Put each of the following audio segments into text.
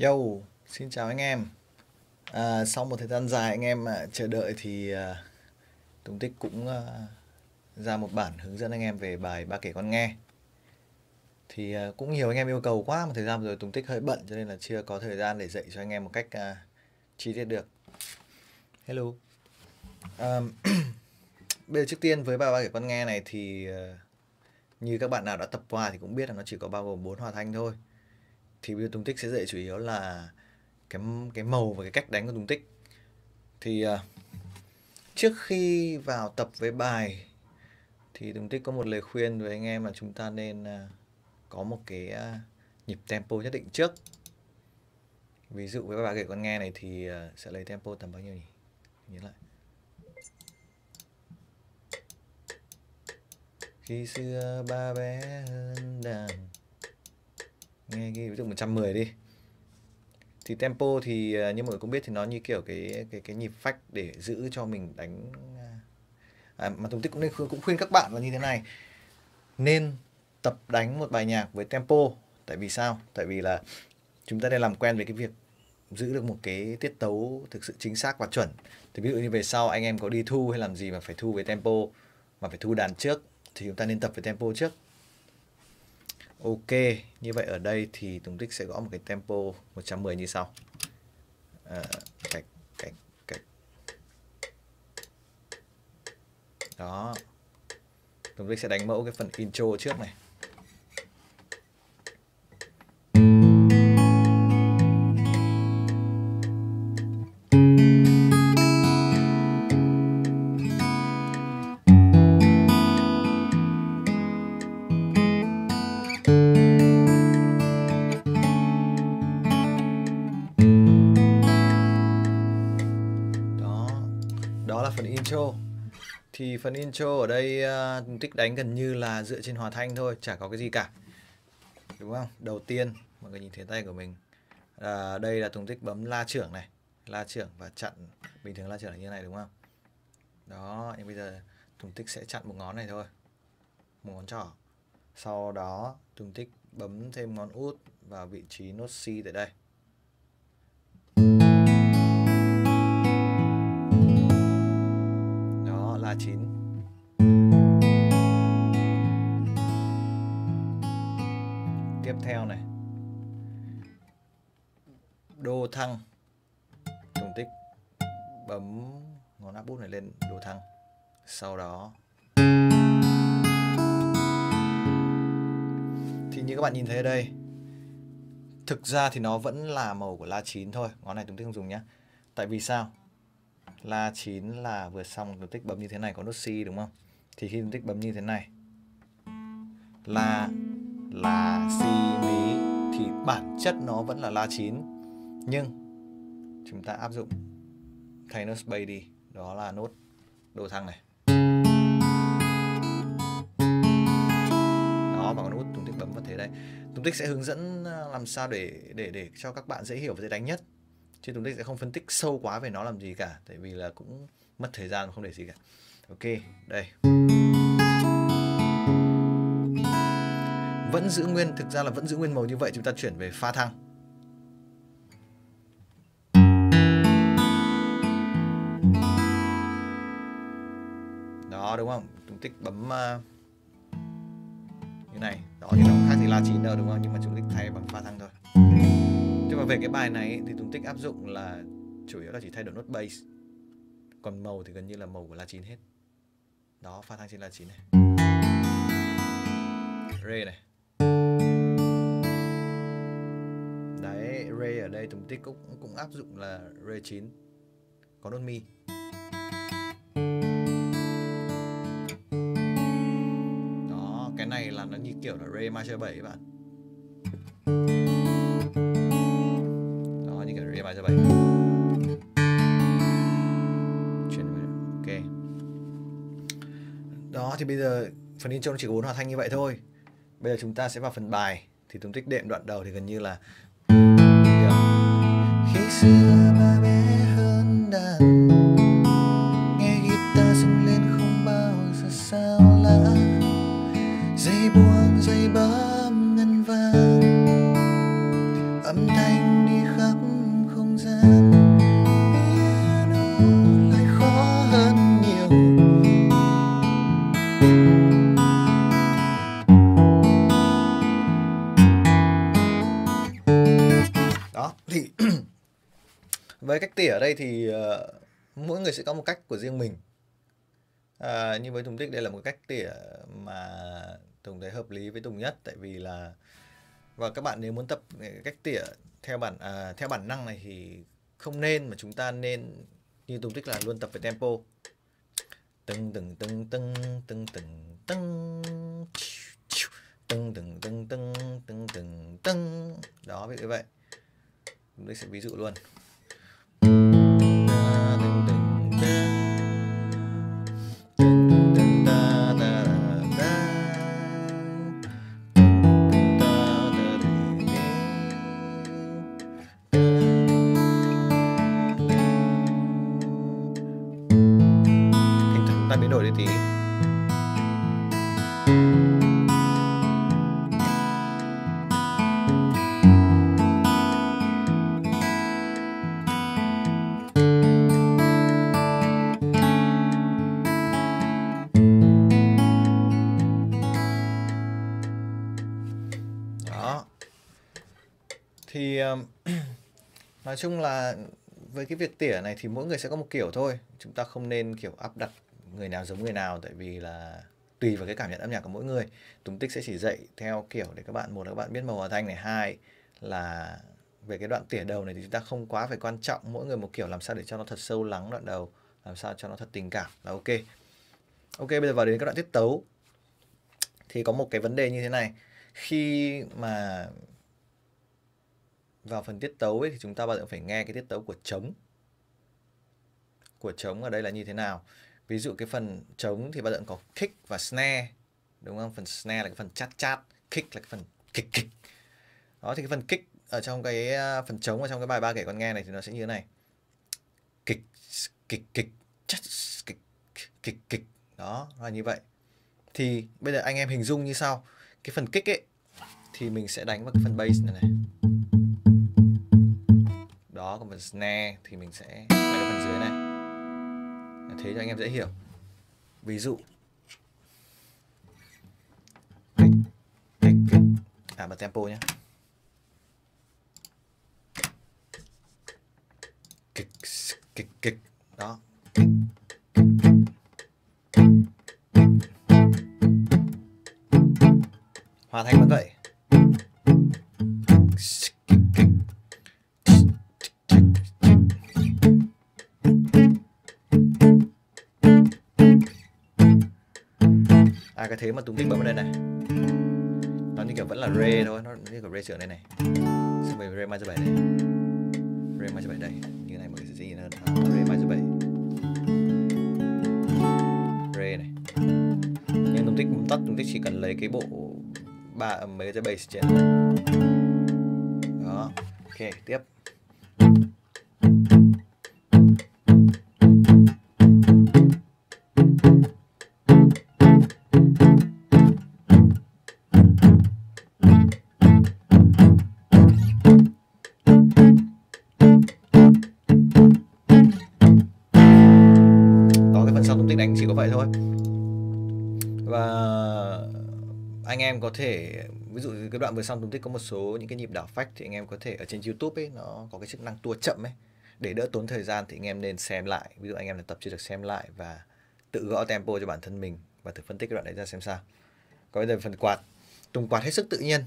Yo, xin chào anh em. Sau một thời gian dài anh em chờ đợi thì Tùng Tích cũng ra một bản hướng dẫn anh em về bài Ba kể con nghe. Thì cũng nhiều anh em yêu cầu quá, một thời gian rồi Tùng Tích hơi bận cho nên là chưa có thời gian để dạy cho anh em một cách chi tiết được. Hello. Bây giờ trước tiên với bài Ba kể con nghe này thì như các bạn nào đã tập qua thì cũng biết là nó chỉ có bao gồm 4 hòa thanh thôi. Thì bây giờ Tùng Tích sẽ dạy chủ yếu là cái màu và cái cách đánh của Tùng Tích. Thì trước khi vào tập với bài thì Tùng Tích có một lời khuyên với anh em là chúng ta nên có một cái nhịp tempo nhất định trước. Ví dụ với bài kể con nghe này thì sẽ lấy tempo tầm bao nhiêu nhỉ? Nhớ lại. Khi xưa ba bé hơn đàn, nghe cái ví dụ 110 đi. Thì tempo thì như mọi người cũng biết thì nó như kiểu cái nhịp phách để giữ cho mình đánh. Mà Tùng Tích cũng khuyên các bạn là như thế này, nên tập đánh một bài nhạc với tempo. Tại vì sao? Tại vì là chúng ta nên làm quen với cái việc giữ được một cái tiết tấu thực sự chính xác và chuẩn. Thì ví dụ như về sau anh em có đi thu hay làm gì mà phải thu với tempo, mà phải thu đàn trước, thì chúng ta nên tập với tempo trước. Ok, như vậy ở đây thì Tùng Tích sẽ gõ một cái tempo 110 như sau. Cách. Đó. Tùng Tích sẽ đánh mẫu cái phần intro trước này. Đó là phần intro. Thì phần intro ở đây Tùng Tích đánh gần như là dựa trên hòa thanh thôi, chả có cái gì cả, đúng không? Đầu tiên mọi người nhìn thấy tay của mình, đây là Tùng Tích bấm la trưởng này, la trưởng và chặn. Bình thường la trưởng là như thế này đúng không? Đó, nhưng bây giờ Tùng Tích sẽ chặn một ngón này thôi, một ngón trỏ. Sau đó Tùng Tích bấm thêm ngón út vào vị trí nốt C tại đây. Đó, la 9. Tiếp theo này, đô thăng, Tùng Tích bấm ngón áp út này lên đô thăng. Sau đó thì như các bạn nhìn thấy ở đây, thực ra thì nó vẫn là màu của la 9 thôi. Ngón này Tùng Tích không dùng nhé. Tại vì sao? La 9 là vừa xong Tùng Tích bấm như thế này có nốt C đúng không? Thì khi Tùng Tích bấm như thế này, la si mí, thì bản chất nó vẫn là la 9. Nhưng chúng ta áp dụng thay nốt bass đi, đó là nốt đô thăng này. Đó, và con út Tùng Tích bấm vào thế đây. Tùng Tích sẽ hướng dẫn làm sao để cho các bạn dễ hiểu và dễ đánh nhất, chứ Tùng Tích sẽ không phân tích sâu quá về nó làm gì cả, tại vì là cũng mất thời gian và không để gì cả. Ok, đây. Vẫn giữ nguyên, thực ra là vẫn giữ nguyên màu như vậy. Chúng ta chuyển về pha thăng. Đó, đúng không? Tùng Tích bấm như này. Đó, thì nó không khác gì la 9 đâu đúng không? Nhưng mà Tùng Tích thay bằng pha thăng thôi. Thế mà về cái bài này thì Tùng Tích áp dụng là chủ yếu là chỉ thay đổi nốt bass. Còn màu thì gần như là màu của la 9 hết. Đó, pha thăng trên la 9 này. Re này. Đấy, Re ở đây Tùng Tích cũng áp dụng là Re 9. Có nốt mi. Đó, cái này là nó như kiểu là Re major 7 các bạn. Đó, như kiểu Re major 7. Chuyển về. Ok. Đó, thì bây giờ phần intro chỉ có 4 hòa thanh như vậy thôi. Bây giờ chúng ta sẽ vào phần bài. Thì Tùng Tích đệm đoạn đầu thì gần như là khi xưa ba bé hơn đàn, nghe guitar rung lên không bao giờ sao lãng, dây buông dây bấm ngân vang, âm thanh đi Đó thì với cách tỉa ở đây thì mỗi người sẽ có một cách của riêng mình. Như với Tùng Tích đây là một cách tỉa mà Tùng thấy hợp lý với Tùng nhất, tại vì là và các bạn nếu muốn tập cách tỉa theo bản năng này thì không nên, mà chúng ta nên như Tùng Tích là luôn tập với tempo. Tưng tưng tưng tưng tưng tưng tưng tưng tưng tưng tưng tưng tưng tưng. Đó, ví dụ vậy. Tùng Tích sẽ ví dụ luôn. Ta biến đổi đi tí. Đó. Thì nói chung là với cái việc tỉa này thì mỗi người sẽ có một kiểu thôi. Chúng ta không nên kiểu áp đặt người nào giống người nào, tại vì là tùy vào cái cảm nhận âm nhạc của mỗi người. Tùng Tích sẽ chỉ dạy theo kiểu để các bạn, một là các bạn biết màu hòa thanh này, hai là về cái đoạn tỉa đầu này thì chúng ta không quá phải quan trọng, mỗi người một kiểu, làm sao để cho nó thật sâu lắng đoạn đầu, làm sao cho nó thật tình cảm là ok. Ok, bây giờ vào đến các đoạn tiết tấu thì có một cái vấn đề như thế này. Khi mà vào phần tiết tấu ấy, thì chúng ta bao giờ phải nghe cái tiết tấu của trống. Của trống ở đây là như thế nào? Ví dụ cái phần trống thì bao giờ có kick và snare, đúng không? Phần snare là cái phần chát chát, kick là cái phần kịch kịch. Đó thì cái phần kick ở trong cái phần trống ở trong cái bài Ba Kể Con Nghe này thì nó sẽ như thế này. Kịch kịch kịch chát kịch kịch kịch. Đó, là như vậy. Thì bây giờ anh em hình dung như sau. Cái phần kick ấy thì mình sẽ đánh vào cái phần bass này này. Đó, còn phần snare thì mình sẽ là cái phần dưới này. Thế cho anh em dễ hiểu. Ví dụ bật tempo nhé. Kịch kịch kịch. Đó. Hòa thanh vẫn vậy. Cái thế mà Tùng Tích bấm vào đây này, nó như kiểu vẫn là re thôi, nó như kiểu re trưởng đây này, xong rồi re major 7 đây, re major 7 đây, như này mọi người sẽ dễ nhìn hơn. Re major 7, re này. Nhưng Tùng Tích bấm tắt, Tùng Tích chỉ cần lấy cái bộ mấy cái bass trên. Đó, ok, tiếp. Đánh chỉ có vậy thôi. Và anh em có thể, ví dụ cái đoạn vừa xong Tùng Tích có một số những cái nhịp đảo phách thì anh em có thể ở trên YouTube ấy, nó có cái chức năng tua chậm ấy, để đỡ tốn thời gian thì anh em nên xem lại. Ví dụ anh em là tập chưa được, xem lại và tự gõ tempo cho bản thân mình và thử phân tích cái đoạn đấy ra xem sao. Còn bây giờ phần quạt, Tùng quạt hết sức tự nhiên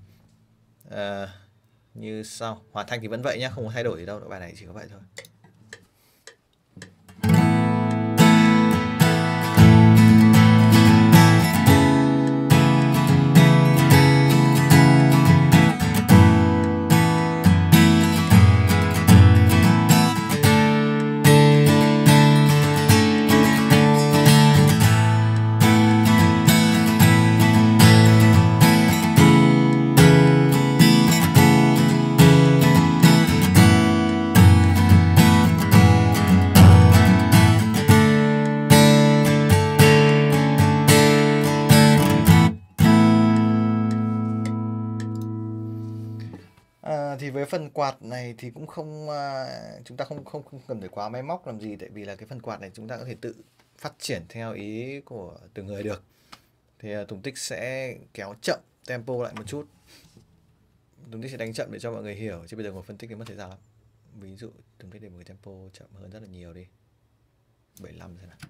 như sau. Hòa thanh thì vẫn vậy nhá, không có thay đổi gì đâu, bài này chỉ có vậy thôi. Thì với phần quạt này thì cũng không, chúng ta không cần phải quá máy móc làm gì, tại vì là cái phần quạt này chúng ta có thể tự phát triển theo ý của từng người được. Thì Tùng Tích sẽ kéo chậm tempo lại một chút Tùng Tích sẽ đánh chậm để cho mọi người hiểu, chứ bây giờ ngồi phân tích thì mất thời gian lắm. Ví dụ Tùng Tích để một cái tempo chậm hơn rất là nhiều đi, 75 xem nào.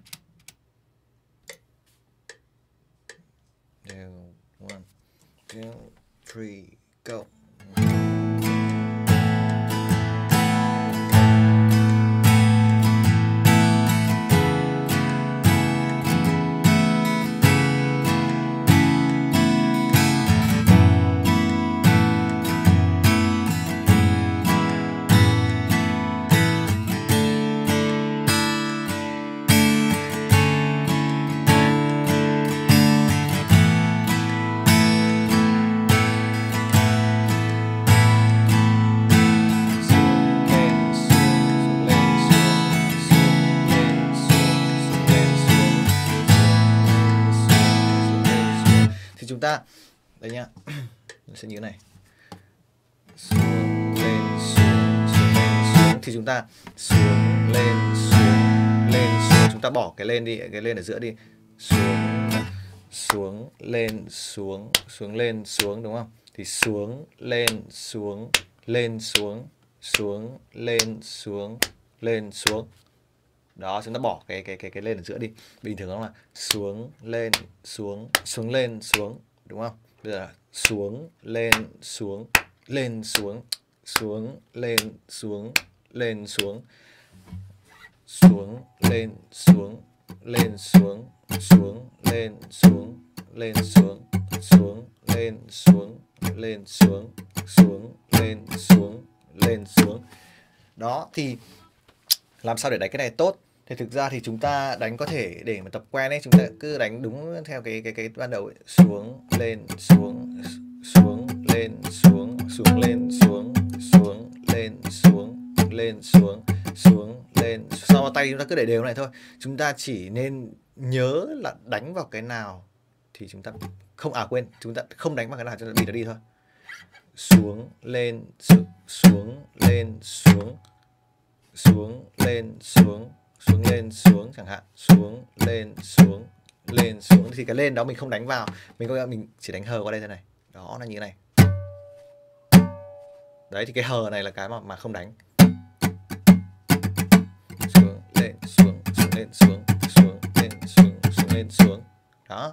1, 2, 3, go. Chúng ta đây nhá, nó sẽ như thế này, xuống lên xuống, xuống lên xuống, thì chúng ta xuống lên xuống, chúng ta bỏ cái lên đi, cái lên ở giữa đi, xuống xuống lên xuống, xuống lên xuống, đúng không? Thì xuống lên xuống, lên xuống, xuống lên xuống, lên xuống. Đó, chúng ta bỏ cái lên ở giữa đi. Bình thường nó là xuống lên xuống, xuống lên xuống, đúng không? Bây giờ là xuống lên xuống, lên xuống, xuống lên xuống, lên xuống, xuống lên xuống, lên xuống, xuống lên xuống, lên xuống, xuống lên xuống, lên xuống, xuống lên xuống, lên xuống. Đó, thì làm sao để đánh cái này tốt? Thì thực ra thì chúng ta đánh có thể để mà tập quen ấy, chúng ta cứ đánh đúng theo cái ban đầu ấy. Xuống lên xuống, xuống lên xuống, xuống lên xuống, xuống lên xuống, lên xuống, xuống lên. Sau tay chúng ta cứ để đều này thôi. Chúng ta chỉ nên nhớ là đánh vào cái nào thì chúng ta không, quên, chúng ta không đánh vào cái nào cho nó bị nó đi thôi. Xuống lên xuống lên xuống, xuống lên xuống, xuống lên xuống chẳng hạn, xuống lên xuống, lên xuống, thì cái lên đó mình không đánh vào, mình chỉ đánh hờ qua đây thế này. Đó, là như thế này. Đấy, thì cái hờ này là cái mà không đánh. Xuống lên xuống, xuống lên xuống, xuống lên xuống, xuống lên xuống. Đó.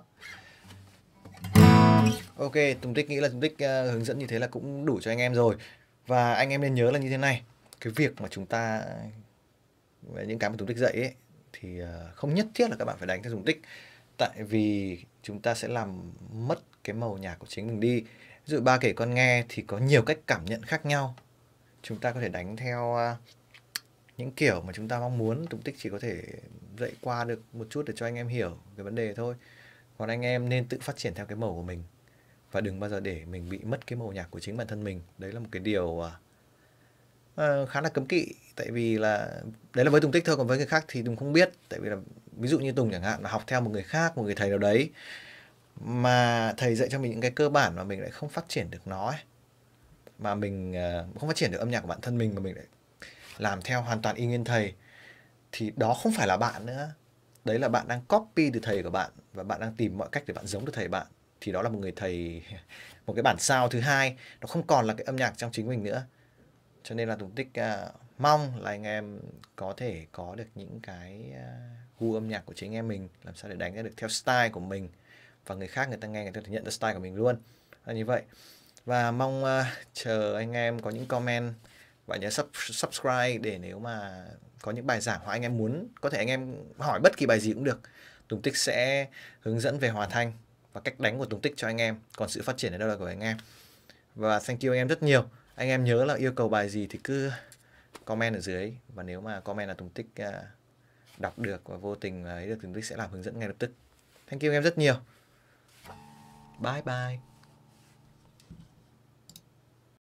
Ok, Tùng Tích nghĩ là Tùng Tích hướng dẫn như thế là cũng đủ cho anh em rồi. Và anh em nên nhớ là như thế này, cái việc mà chúng ta, những cái mà Tùng Tích dạy ấy, thì không nhất thiết là các bạn phải đánh theo Tùng Tích. Tại vì chúng ta sẽ làm mất cái màu nhạc của chính mình đi. Ví dụ ba kể con nghe thì có nhiều cách cảm nhận khác nhau. Chúng ta có thể đánh theo những kiểu mà chúng ta mong muốn. Tùng Tích chỉ có thể dạy qua được một chút để cho anh em hiểu cái vấn đề thôi. Còn anh em nên tự phát triển theo cái màu của mình, và đừng bao giờ để mình bị mất cái màu nhạc của chính bản thân mình. Đấy là một cái điều khá là cấm kỵ. Tại vì là đấy là với Tùng Tích thôi, còn với người khác thì Tùng không biết. Tại vì là ví dụ như Tùng chẳng hạn là học theo một người khác, một người thầy nào đấy, mà thầy dạy cho mình những cái cơ bản mà mình lại không phát triển được nó ấy, mà mình không phát triển được âm nhạc của bản thân mình, mà mình lại làm theo hoàn toàn y nguyên thầy, thì đó không phải là bạn nữa. Đấy là bạn đang copy từ thầy của bạn, và bạn đang tìm mọi cách để bạn giống được thầy bạn. Thì đó là một người thầy, một cái bản sao thứ hai, nó không còn là cái âm nhạc trong chính mình nữa. Cho nên là Tùng Tích mong là anh em có thể có được những cái gu âm nhạc của chính em mình, làm sao để đánh ra được theo style của mình, và người khác người ta nghe, người ta nhận được style của mình luôn. Là như vậy. Và mong chờ anh em có những comment, và nhớ subscribe để nếu mà có những bài giảng hoặc anh em muốn, có thể anh em hỏi bất kỳ bài gì cũng được, Tùng Tích sẽ hướng dẫn về hòa thanh và cách đánh của Tùng Tích cho anh em. Còn sự phát triển ở đâu là của anh em. Và thank you anh em rất nhiều. Anh em nhớ là yêu cầu bài gì thì cứ comment ở dưới, và nếu mà comment là Tùng Tích đọc được và vô tình ấy được, Tùng Tích sẽ làm hướng dẫn ngay lập tức. Thank you anh em rất nhiều. Bye bye.